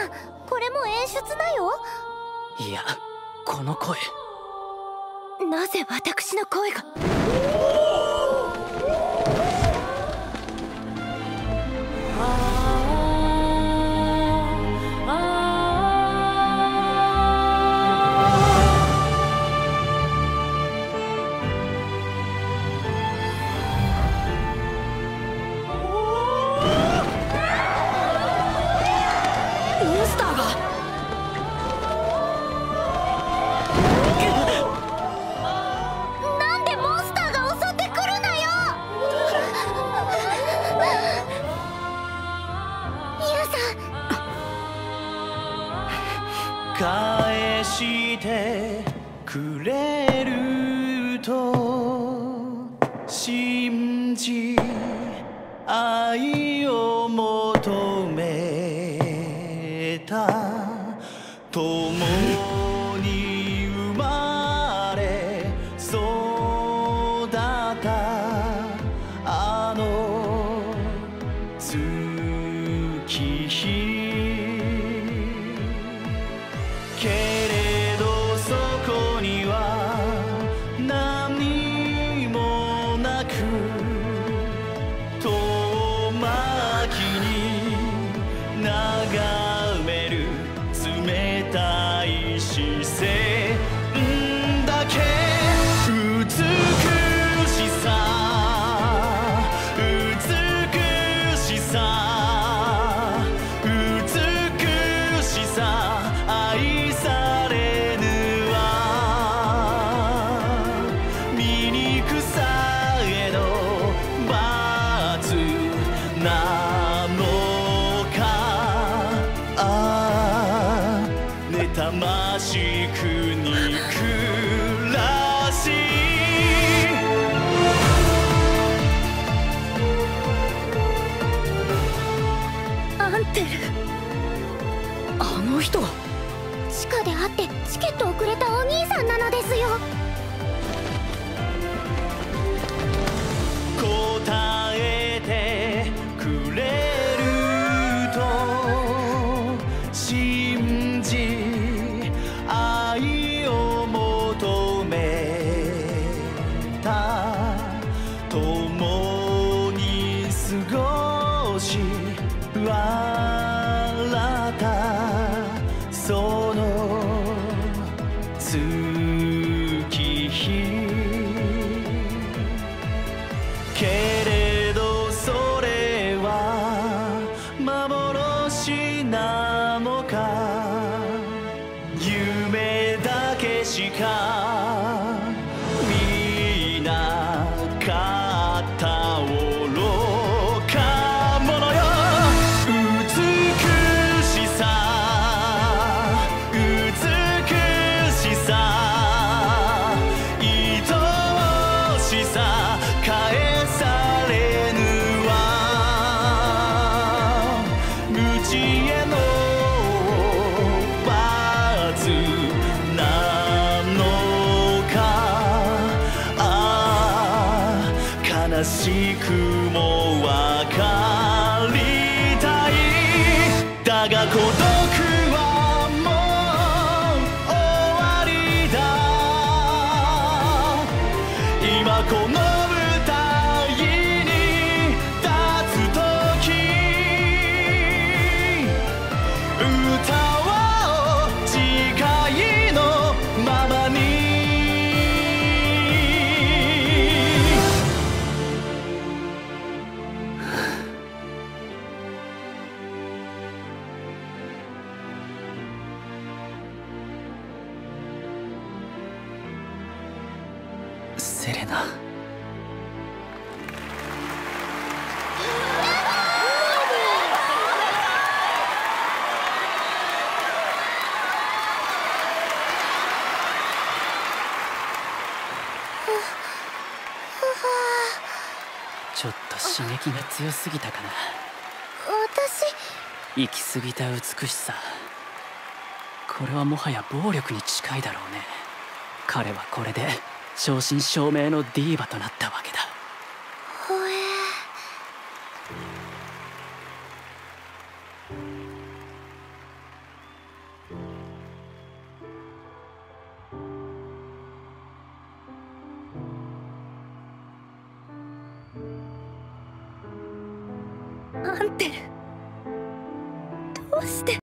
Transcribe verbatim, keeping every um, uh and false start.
ん、これも演出だよ。 いや、この声。 なぜ私の声が。モンスターが。なんでモンスターが襲ってくるのよ。ユウさん。 返してくれると信じ愛を求めた。共に生まれ育ったあの月日。けれどそこには何もなく、遠巻きに眺める冷たい視線だけ。美しさ美しさ美しさ愛されぬは醜さへの罰なのか。ああ妬ましく憎らしい。 アンテル。 あの人は。 地下で会ってチケットをくれたお兄さんなのですよ。 答えてくれると信じ愛を求めた。共に過ごし笑ったその月日。けれどそれは幻なのか。夢だけしか見なかった愚か者よ。美しさ美しさ愛しさ返されぬは無知への罰なのか。ああ悲しくも分かりたい。だが孤独はもう終わりだ。今この舞台に立つ時歌おう誓いのままに。セレナ。ちょっと刺激が強すぎたかな。 私。 行き過ぎた美しさ。これはもはや暴力に近いだろうね。彼はこれで正真正銘のディーバとなったわけだ。 ほえー。 アンテル、どうして。